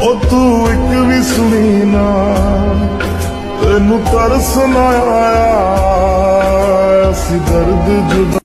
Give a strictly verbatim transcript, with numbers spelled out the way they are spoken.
ओ तू एक भी सुनी ना, तेनू तरस ना आया, ऐसी दर्द जुदा